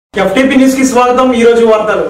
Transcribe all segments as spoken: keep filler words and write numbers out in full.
FTP news కి స్వాగతం। ఈ రోజు వార్తలు।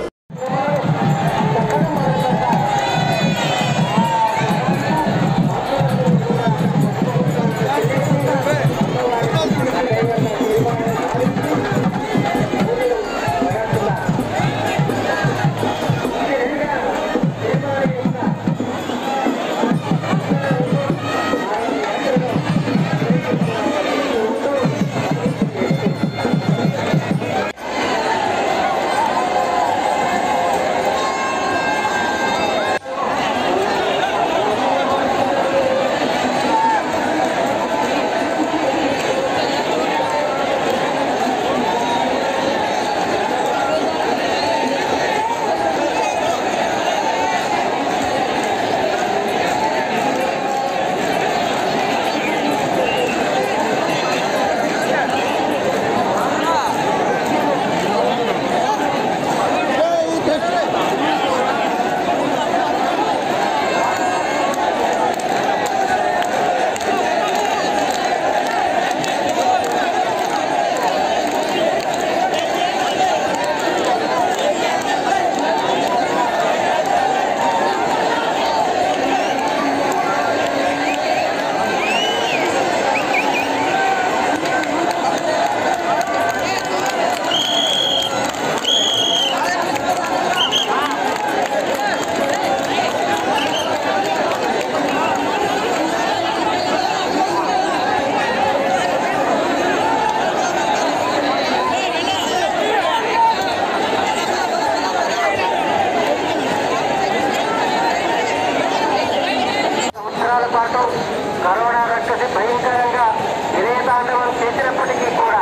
కరోనా రక్కసి భయంకరంగా వినయతాండవం చేసినప్పటికీ కూడా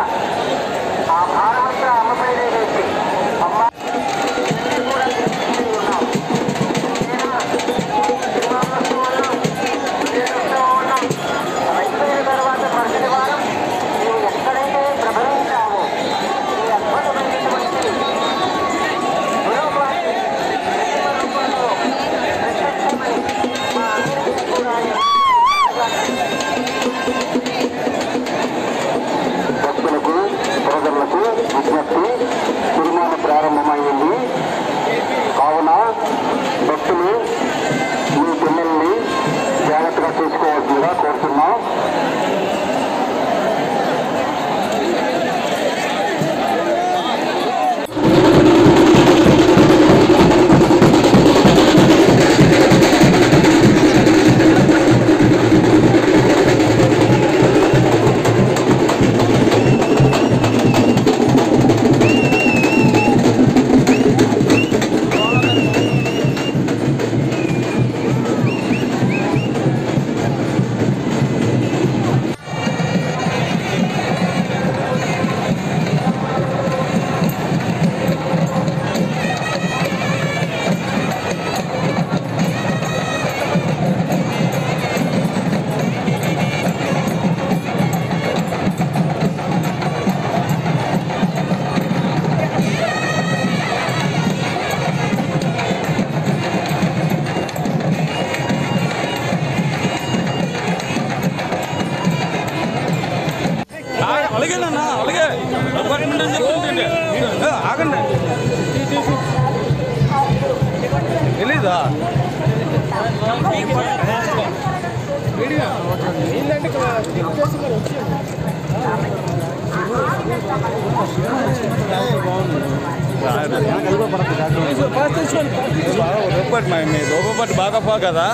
ఆ భారమంతా అమ్మపైనే వేసి అమ్మ కూడా ఉన్నాం అయిపోయిన తర్వాత పరిస్థితి వారం మేము ఎక్కడైతే ప్రభవించామో ఈ అద్భుతమైనటువంటి భక్తులకు ప్రజలకు విజ్ఞప్తి తిరుమల ప్రారంభమైంది కావున భక్తులు మీ పిల్లల్ని జాగ్రత్తగా చూసుకోవాల్సిందిగా కోరుతున్నాం। అలాగేనన్నా అలాగే అపార్ట్మెంట్ అని చెప్తుంటే ఆగండి తెలీదా రూపట్ మీ రూపట్ బాగా పో కదా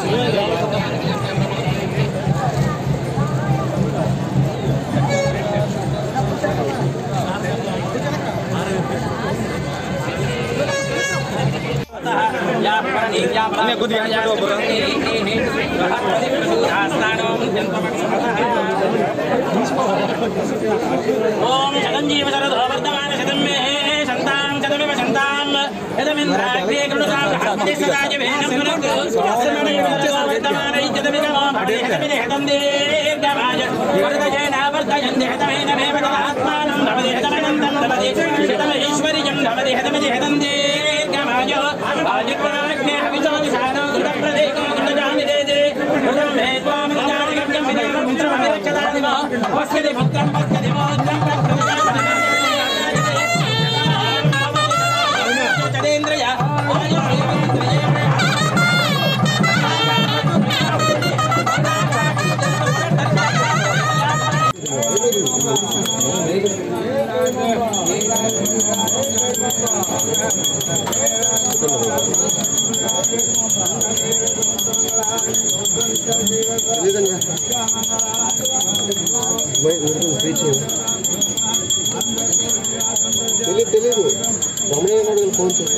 ओम शतंजीव शरदो वर्धमान शतं मे शतां शतमेव शतां यदमिन्द्राग्रे कृणुतां हस्ते सदा च भेनं पुनर्गो अस्ममेव वर्धमान इज्जतमिदमो भवेदमिदे हतं दीर्घमाय वर्धयेन वर्धयन्ति हतमेनमेव तदात्मानं भवति हतमनन्तं भवति शतमैश्वर्यं भवति हतमिदे हतं दीर्घमाय आदित्याग्ने हविषोदिशानो कृतप्रदेको कृतजामिदेदे कृतं मे त्वामनुजानिगम्यं विदं मित्रमविरक्षतादिव वस्यति पुत्रं वस्यति मोत्रं తెలియదు తెలియదు రమణయ్య గారు ఫోన్ చేసి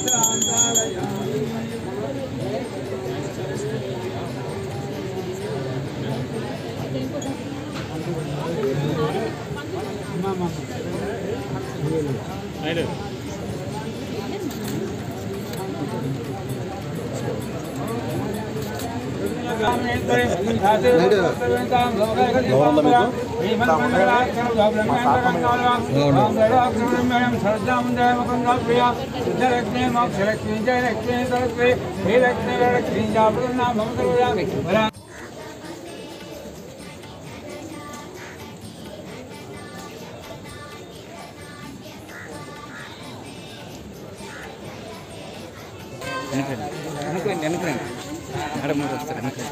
వెనకరండి వెనకరండి మేడం మీరు వస్తారు వెనకరండి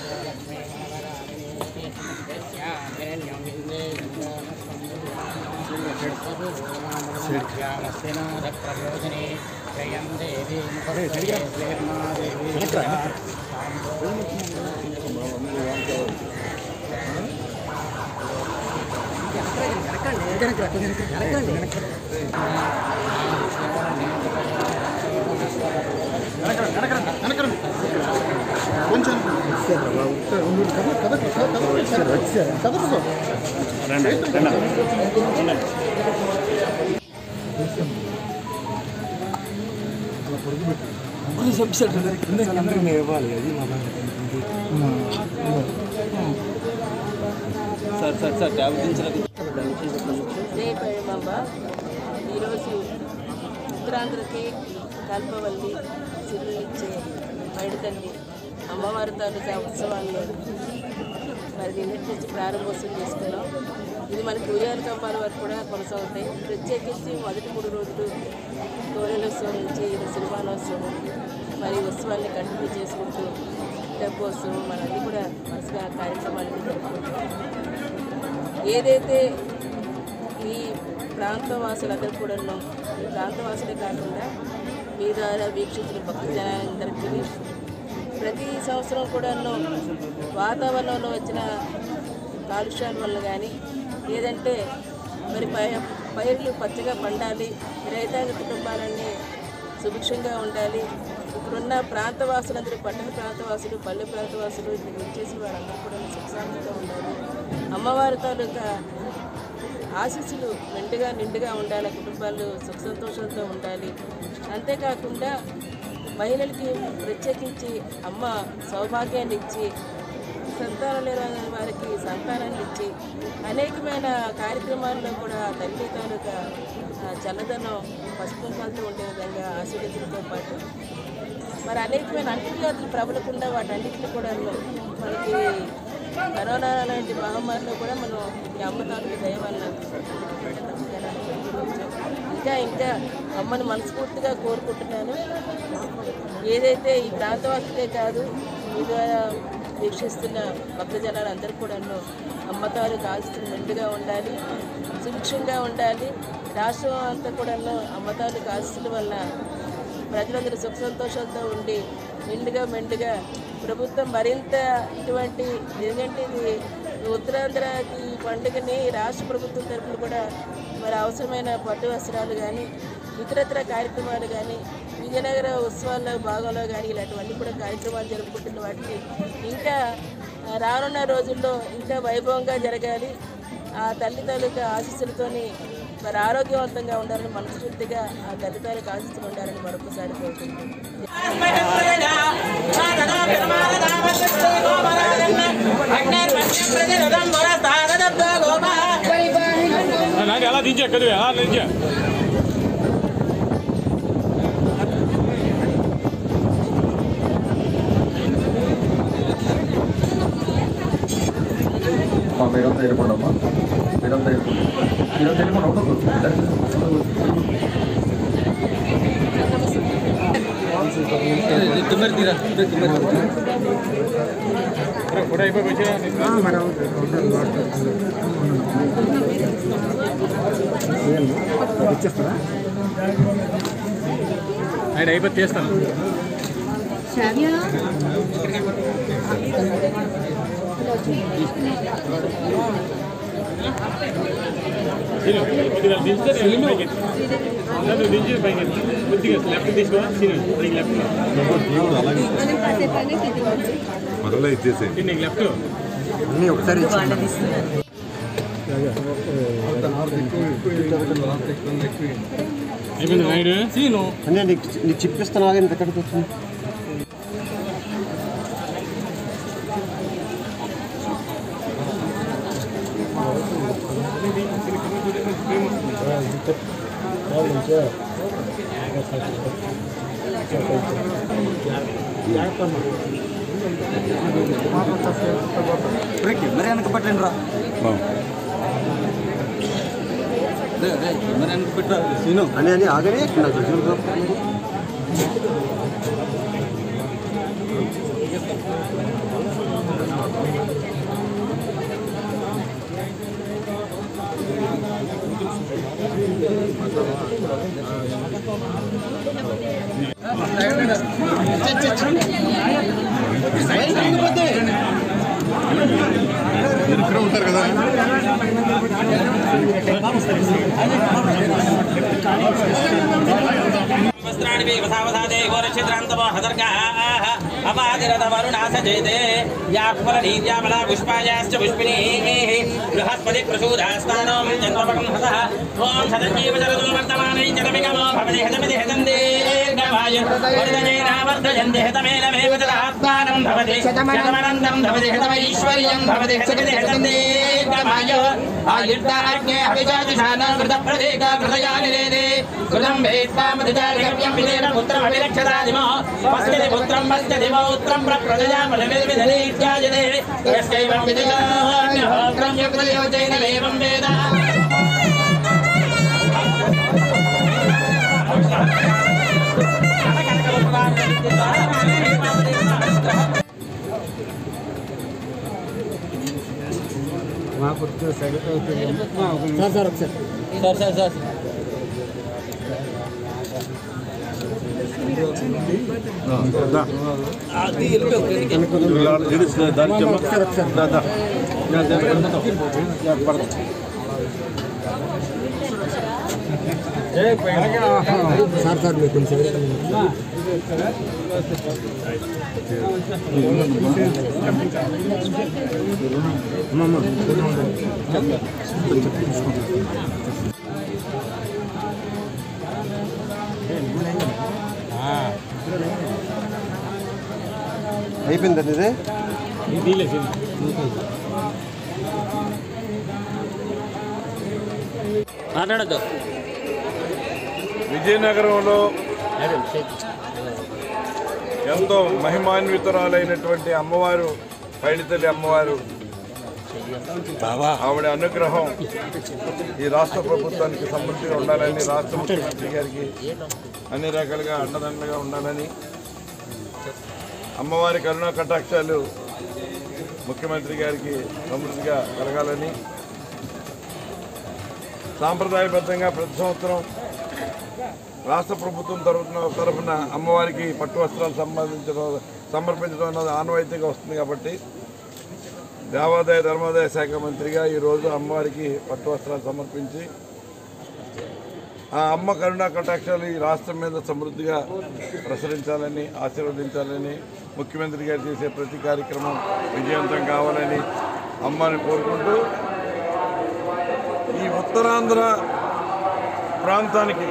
కొంచెం సార్ సార్ సార్ ట్యాబ్ దించలేదు జై పైడమాంబ ఈరోజు ఉత్తరాంధ్రకి కల్పవల్లి సిరులిచ్చే పైడితల్లి అమ్మవారి తాలూకా ఉత్సవాల్లో మరి నిన్నటి నుంచి ప్రారంభోత్సవం చేసుకున్నాం. ఇది మనకి ఉయ్యాల కంపాల వరకు కూడా కొనసాగుతాయి. ప్రత్యేకించి మొదటి మూడు రోజులు కోడలోత్సవం నుంచి సినిమాలోత్సవం మరి ఉత్సవాన్ని కంటిన్యూ చేసుకుంటూ తెప్పోత్సవం మనల్ని కూడా మనసుగా కార్యక్రమాలన్నీ జరుపుకుంటాం. ఏదైతే ఈ ప్రాంతవాసులందరూ కూడా ఈ ప్రాంతవాసులే కాకుండా మీ ద్వారా వీక్షించిన భక్త జనాలందరికీ ప్రతి సంవత్సరం కూడా వాతావరణంలో వచ్చిన కాలుష్యాల వల్ల కానీ లేదంటే మరి పై పైర్లు పచ్చగా పండాలి, రైతాంగ కుటుంబాలన్నీ సుభిక్షంగా ఉండాలి, ఇక్కడున్న ప్రాంతవాసులందరూ పట్టణ ప్రాంతవాసులు పల్లె ప్రాంతవాసులు ఇక్కడికి వచ్చేసి వారందరూ కూడా సుఖశాంతిగా ఉండాలి, అమ్మవారి తాలూకా ఆశీస్సులు మెండుగా నిండుగా ఉండాలి, కుటుంబాలు సుఖ సంతోషంతో ఉండాలి. అంతేకాకుండా మహిళలకి ప్రత్యేకించి అమ్మ సౌభాగ్యాన్ని ఇచ్చి సంతానం లేని వారికి సంతానాన్ని ఇచ్చి అనేకమైన కార్యక్రమాల్లో కూడా తల్లి తాలూకా చల్లదనం పసుపుకాలతో ఉండే విధంగా ఆశీర్వదించడంతో పాటు మరి అనేకమైన అంటువ్యాధులు ప్రబలకుండా వాటన్నిటిని కూడా మనకి కరోనా లాంటి మహమ్మారిలో కూడా మనం ఈ అమ్మ తాలూకు దయ వల్ల ఇంకా ఇంకా అమ్మను మనస్ఫూర్తిగా కోరుకుంటున్నాను. ఏదైతే ఈ ప్రాంతవాసులే కాదు మీ ద్వారా వీక్షిస్తున్న భక్త జనాలందరూ కూడా అమ్మ తాలూకు ఆశిస్తులు మెండుగా ఉండాలి, సుభిక్షంగా ఉండాలి. రాష్ట్రం అంతా కూడా అమ్మ తాలూకు ఆశిస్తుల వల్ల ప్రజలందరూ సుఖ సంతోషాలతో ఉండి నిండుగా మెండుగా ప్రభుత్వం మరింత ఇటువంటి ఎందుకంటే ఇది ఉత్తరాంధ్రకి ఈ పండుగని రాష్ట్ర ప్రభుత్వం తరఫున కూడా మరి అవసరమైన పట్టు వస్త్రాలు కానీ ఇతరత్ర కార్యక్రమాలు కానీ విజయనగర ఉత్సవాల్లో భాగంలో కానీ ఇలాంటివన్నీ కూడా కార్యక్రమాలు జరుపుకుంటున్న వాటిని ఇంకా రానున్న రోజుల్లో ఇంకా వైభవంగా జరగాలి. ఆ తల్లి తాలూకా ఆశీస్సులతోని మరి ఆరోగ్యవంతంగా ఉండాలని మనస్ఫూర్తిగా ఆ తల్లి తాలూకా ఆశీస్సులు ఉండాలని మరొకసారి కోరుకుంటున్నాను. ఎలా దించా కదా ఎలా దించా మీరంతా ఏర్పడి అమ్మా మీరంతా ఏర్పడి మీరంతా ఏర్పడి ఉండదు తుమ్మరి తీరా కూడా అయిపోయి వచ్చా వచ్చేస్తారా ఆయన అయిపోయి తీస్తాను. మరలా ఇచ్చేసే అన్నీ ఒకసారి అంటే నీకు నీకు చిప్పిస్తున్నా ఇంత ఎక్కడికి వచ్చింది మరి వెనక పట్టండి రా మరి వెనక పెట్టరా సీను అని అని ఆగనే నాకు ఇక్కడ ఉంటారు కదా वस्त्राणि वसावसादे गोरक्षिद्रान्तमो हदर्गाः अपादिरतवरुणासजेते याक्फलनीत्यामला पुष्पायाश्च पुष्पिणीः बृहस्पति प्रसूदास्तानो जन्मपकं हसः ॐ सदजीवचरतो वर्तमानै जगमिगमो भवति हतमिति हतन्ते गवाय वर्धनेनावर्धयन्ते हतमेनमेव तदात्मानं भवति शतमनन्दं भवति हतमैश्वर्यं भवति हतमिति हतन्ते गवाय आयुर्दाज्ञे हविषादिशानं कृतप्रदेका कृतयानिरेदे कृतं वेत्तामधिचारिकव्यं विदेन पुत्रमभिरक्षतादिमो वस्यति पुत्रं वस्यति पौत्रं प्रप्रजयामलविदधीत्याजते यस्यैवं विदितान्यहोत्रं युक्तयोजैनमेवं वेद సార్ సార్ ఒకసారి sir sir sir sir sir మీకు కొంచెం అయిపోయిందండి ఇది మాట్లాడద్దు విజయనగరంలో ఎంతో మహిమాన్వితురాలైనటువంటి అమ్మవారు పైడితల్లి అమ్మవారు ఆవిడ అనుగ్రహం ఈ రాష్ట్ర ప్రభుత్వానికి సమృద్ధిగా ఉండాలని రాష్ట్ర ముఖ్యమంత్రి గారికి అన్ని రకాలుగా అండదండగా ఉండాలని అమ్మవారి కరుణా కటాక్షాలు ముఖ్యమంత్రి గారికి సమృద్ధిగా కలగాలని సాంప్రదాయబద్ధంగా ప్రతి సంవత్సరం రాష్ట్ర ప్రభుత్వం తరఫున తరఫున అమ్మవారికి పట్టు వస్త్రాలు సంబంధించడం సమర్పించడం అన్నది ఆనవాయితీగా వస్తుంది కాబట్టి దేవాదాయ ధర్మాదాయ శాఖ మంత్రిగా ఈరోజు అమ్మవారికి పట్టు వస్త్రాలు సమర్పించి ఆ అమ్మ కరుణా కటాక్షాలు ఈ రాష్ట్రం మీద సమృద్ధిగా ప్రసరించాలని ఆశీర్వదించాలని ముఖ్యమంత్రి గారు చేసే ప్రతి కార్యక్రమం విజయవంతం కావాలని అమ్మని కోరుకుంటూ ఈ ఉత్తరాంధ్ర ప్రాంతానికి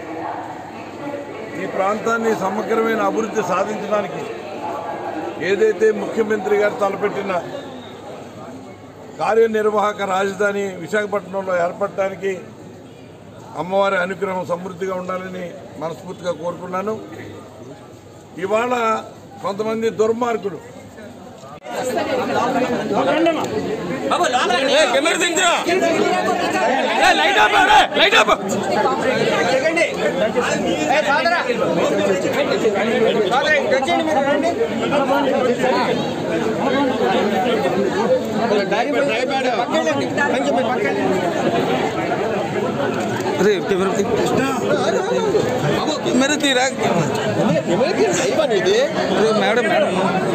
ఈ ప్రాంతాన్ని సమగ్రమైన అభివృద్ధి సాధించడానికి ఏదైతే ముఖ్యమంత్రి గారు తలపెట్టిన కార్యనిర్వాహక రాజధాని విశాఖపట్నంలో ఏర్పడటానికి అమ్మవారి అనుగ్రహం సమృద్ధిగా ఉండాలని మనస్ఫూర్తిగా కోరుకున్నాను. ఇవాళ కొంతమంది దుర్మార్గులు अरे कैमरा मेरे तीरा अरे मैडम मैडम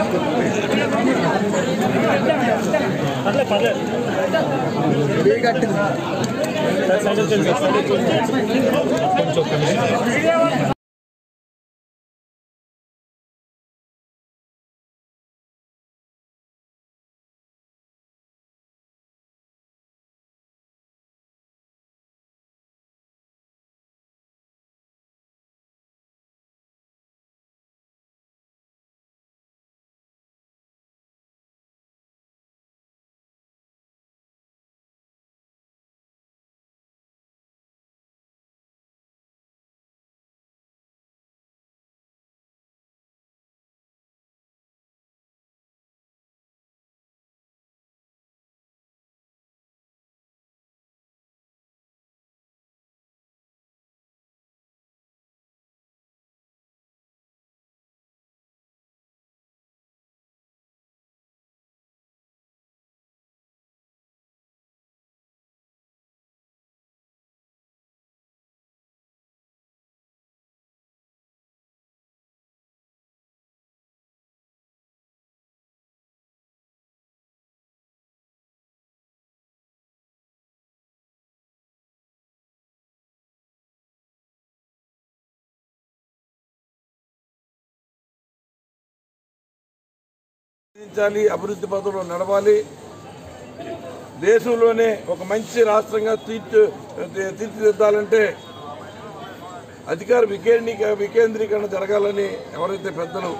అభివృద్ధి పథంలో నడవాలి. దేశంలోనే ఒక మంచి రాష్ట్రంగా తీర్చి తీర్చిదిద్దాలంటే అధికార వికేంద్రీక వికేంద్రీకరణ జరగాలని ఎవరైతే పెద్దలు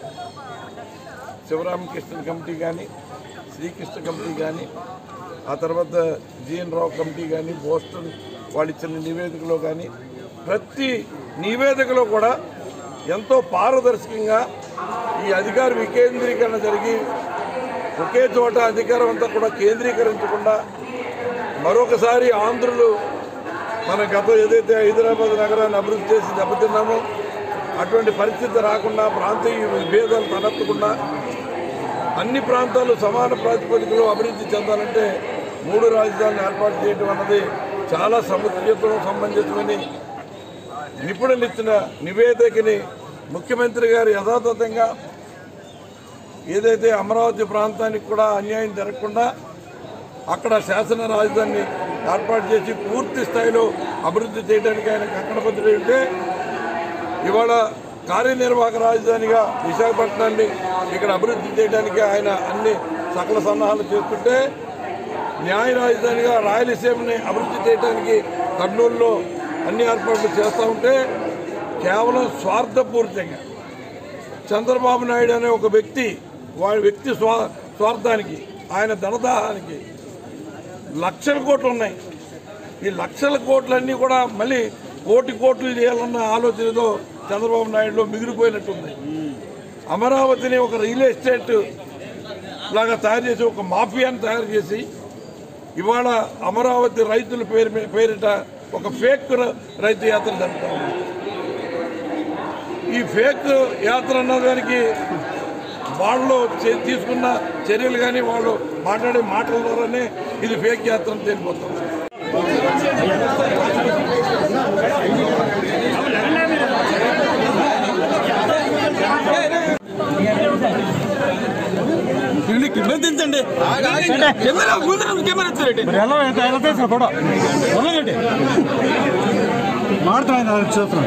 శివరామకృష్ణ కమిటీ కానీ, శ్రీకృష్ణ కమిటీ కానీ, ఆ తర్వాత జిఎన్ రావు కమిటీ కానీ, బోస్టన్ వాళ్ళు ఇచ్చిన నివేదికలో కానీ, ప్రతి నివేదికలో కూడా ఎంతో పారదర్శకంగా ఈ అధికార వికేంద్రీకరణ జరిగి ఒకే చోట అధికారం అంతా కూడా కేంద్రీకరించకుండా మరొకసారి ఆంధ్రులు మన గత ఏదైతే హైదరాబాద్ నగరాన్ని అభివృద్ధి చేసి దెబ్బతిన్నామో అటువంటి పరిస్థితి రాకుండా, ప్రాంతీయ విభేదాలు తలెత్తకుండా అన్ని ప్రాంతాలు సమాన ప్రాతిపదికలో అభివృద్ధి చెందాలంటే మూడు రాజధానులు ఏర్పాటు చేయడం అన్నది చాలా సముచితం సంబంధితమని నిపుణులు ఇచ్చిన నివేదికని ముఖ్యమంత్రి గారు యథాతథంగా ఏదైతే అమరావతి ప్రాంతానికి కూడా అన్యాయం జరగకుండా అక్కడ శాసన రాజధానిని ఏర్పాటు చేసి పూర్తి స్థాయిలో అభివృద్ధి చేయడానికి ఆయన కంకణబద్ధుడు ఉంటే ఇవాళ కార్యనిర్వాహక రాజధానిగా విశాఖపట్నాన్ని ఇక్కడ అభివృద్ధి చేయడానికి ఆయన అన్ని సకల సన్నాహాలు చేస్తుంటే, న్యాయ రాజధానిగా రాయలసీమని అభివృద్ధి చేయడానికి కర్నూలులో అన్ని ఏర్పాట్లు చేస్తూ ఉంటే కేవలం స్వార్థపూరితంగా చంద్రబాబు నాయుడు అనే ఒక వ్యక్తి వాడి వ్యక్తి స్వా స్వార్థానికి ఆయన ధనదాహానికి లక్షల కోట్లు ఉన్నాయి. ఈ లక్షల కోట్లన్నీ కూడా మళ్ళీ కోటి కోట్లు చేయాలన్న ఆలోచనతో చంద్రబాబు నాయుడులో మిగిలిపోయినట్టుంది. అమరావతిని ఒక రియల్ ఎస్టేట్ లాగా తయారు చేసి ఒక మాఫియాని తయారు చేసి ఇవాళ అమరావతి రైతుల పేరు పేరిట ఒక ఫేక్ రైతు యాత్ర జరుగుతూ ఉంది. ఈ ఫేక్ యాత్ర అన్నదానికి వాళ్ళు తీసుకున్న చర్యలు కానీ వాళ్ళు మాట్లాడే మాటల ద్వారానే ఇది ఫేక్ యాత్ర అని తెలిపోతుంది. కెమెరా దించండి, కెమెరా కెమెరా ಮಾಡ್ತಾ చూస్తున్నాను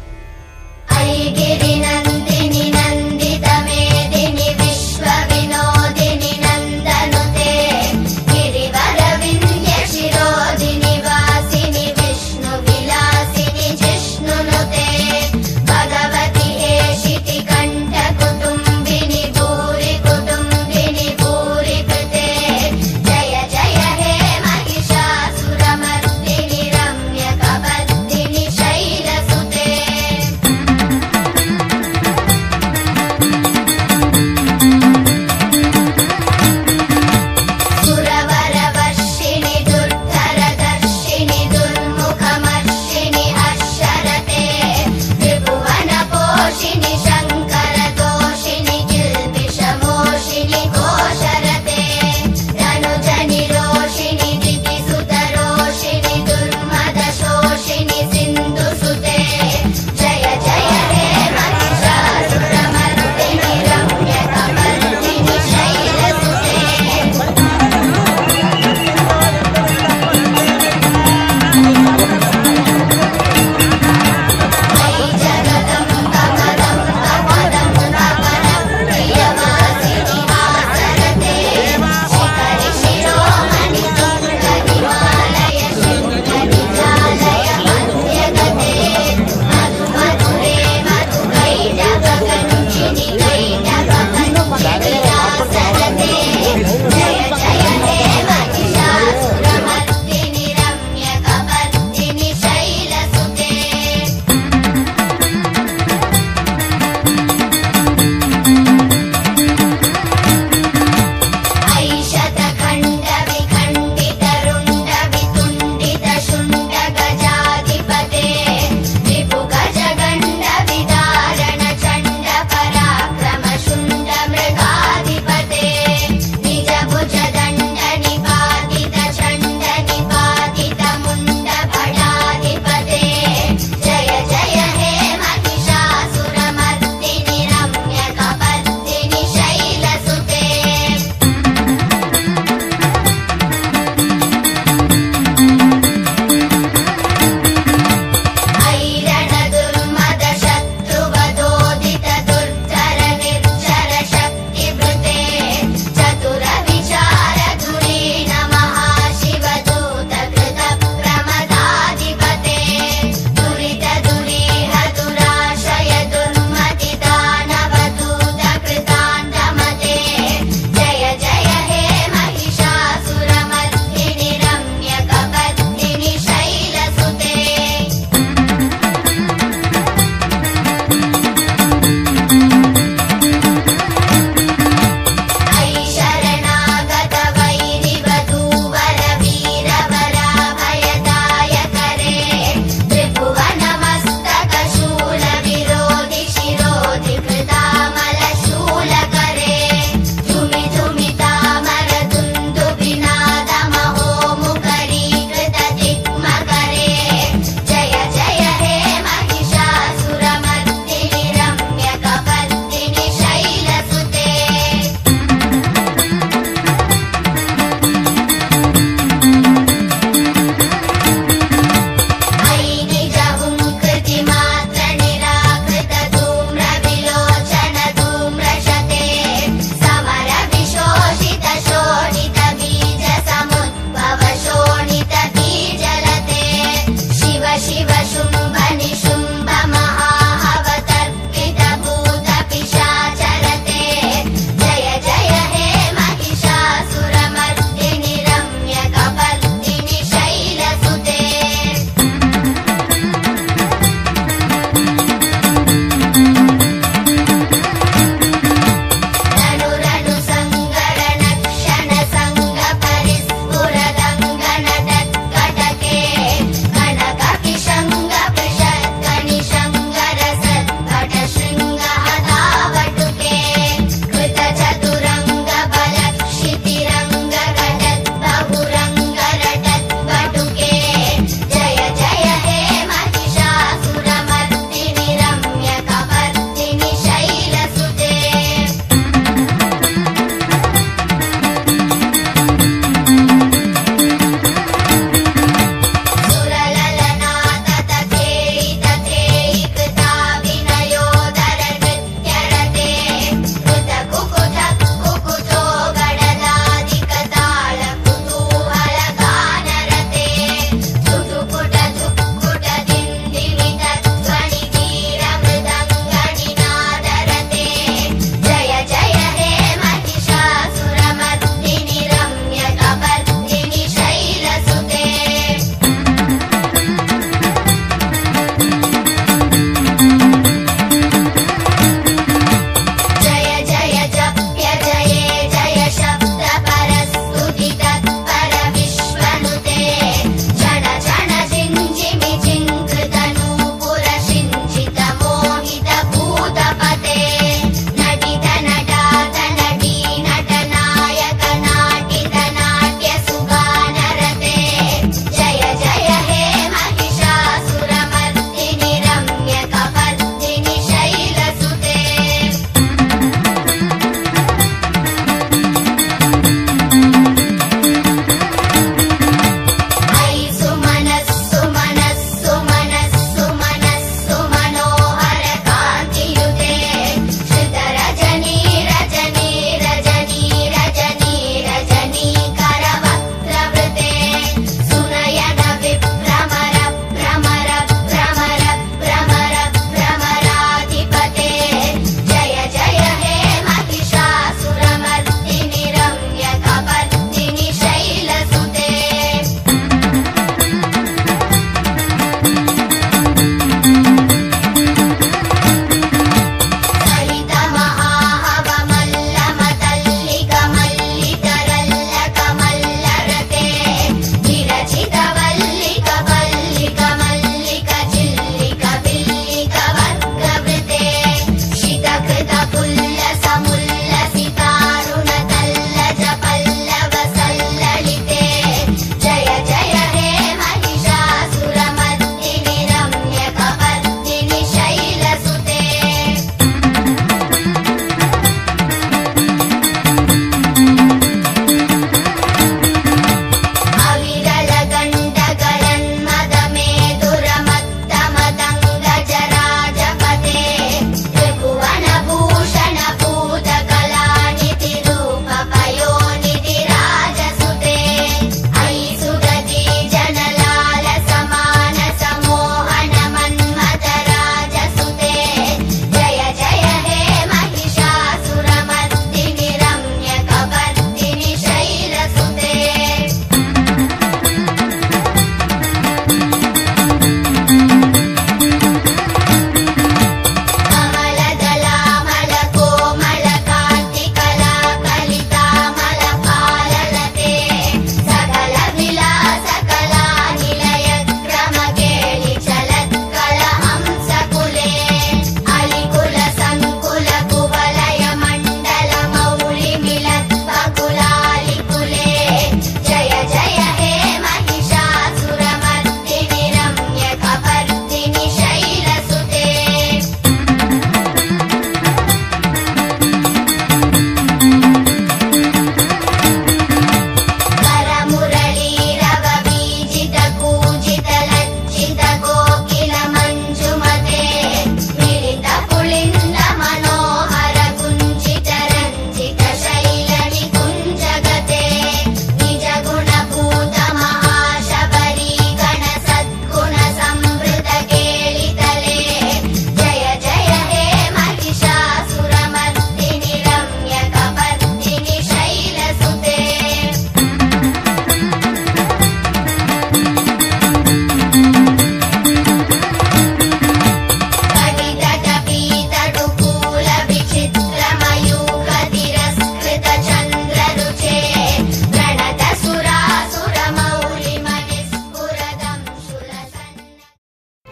गिरिनन्दिनि नन्दितमेदिनि विश्वविनो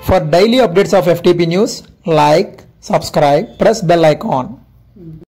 For daily updates of F T P news, like, subscribe, press bell icon.